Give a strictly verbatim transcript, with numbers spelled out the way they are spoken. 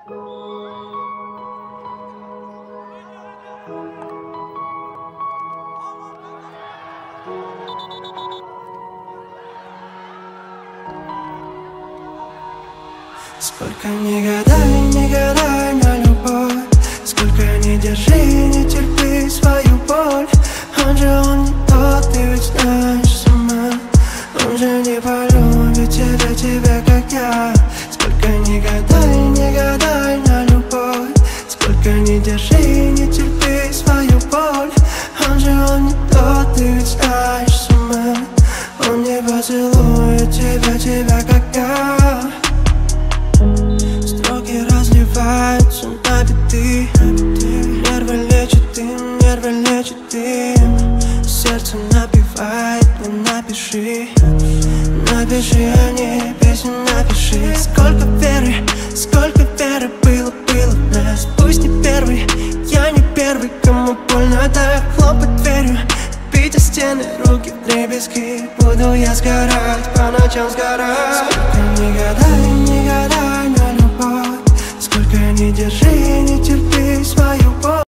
Сколько не гадай, не гадай на любовь, сколько не держи, не терпи свою боль. Он же он не тот, ты ведь знаешь сама. Он же не полюбит тебя, тебя как я. Сколько не гадай, не гадай на любовь, сколько не держи, не терпи свою боль. Он же он не тот, ты ведь знаешь сама. Он не поцелует тебя, тебя как я. Строки разливаются на биты, нервы лечит им, нервы лечит им. Сердце напевает, не напиши, напиши о ней песню, напиши. Сколько веры, сколько веры было, было в нас. Пусть не первый, я не первый, кому больно так. Хлопать дверью, бить о стены, руки в дребезги. Буду я сгорать, по ночам сгорать. Сколько не гадай, не гадай на любовь, сколько не держи,